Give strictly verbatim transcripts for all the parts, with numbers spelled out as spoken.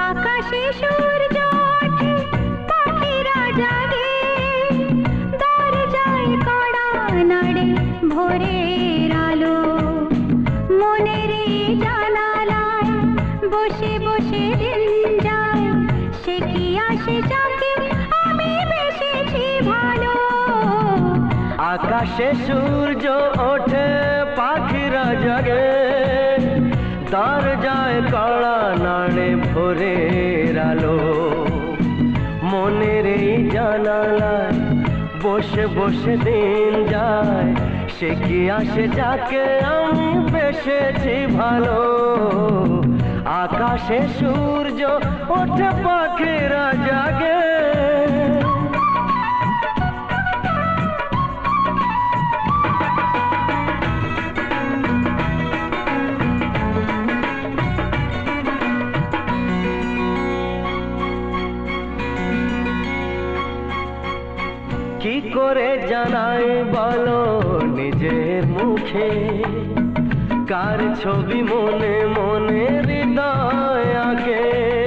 আকাশে সূর্য ওঠে পাখিরা জাগে দরজায় কড়া নাড়ে ভোরের আলো মনের জানালায় বসে বসে দিন যায় সে কি আসে যাকে আমি বেসেছি ভালো আকাশে সূর্য ওঠে পাখিরা জাগে দরজায় কড়া নাড়ে ভোরের আলো মনের এই জানালায় বসে বসে দিন যায় সে কি আসে যাকে আমি বেসেছি ভালো আকাশে সূর্য ওঠে পাখিরা জাগে কি করে জানাই বলো নিজের মুখে কার ছবি মনে মনে হৃদয় আঁকে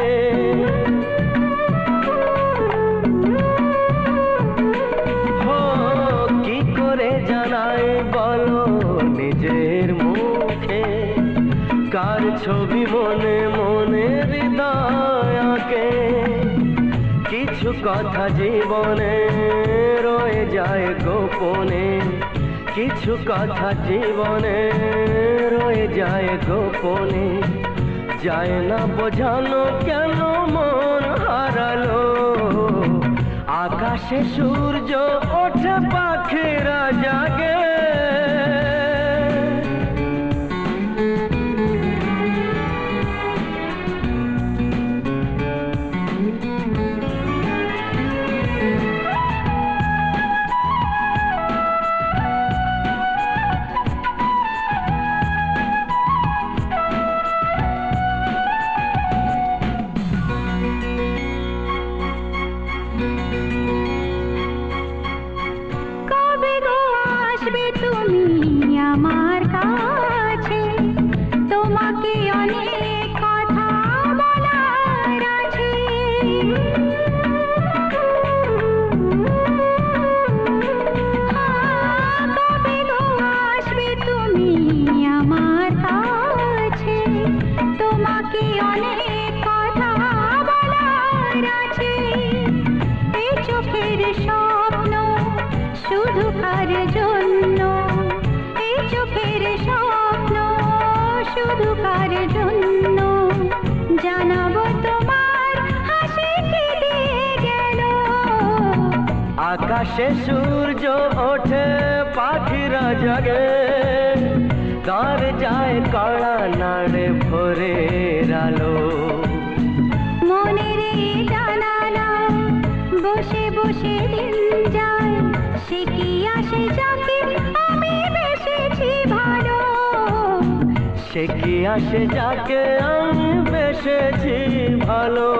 হো কি করে জানাই বলো নিজের মুখে কার ছবি মনে মনে হৃদয় আঁকে কিছু কথা জীবনে রয়ে যায় গোপনে কিছু কথা জীবনে রয়ে যায় গোপনে যায় না বোঝানো কেন মন হারালো আকাশে সূর্য ওঠে পাখিরা জাগে আকাশে সূর্য ওঠে পাখিরা জাগে দরজায় কড়া নাড়ে ভোরের আলো মনের জানালা বসে বসে দিন যায় সে কি আসে যাকে আমি বেসেছি ভালো সে কি আসে যাকে আমি বেসেছি ভালো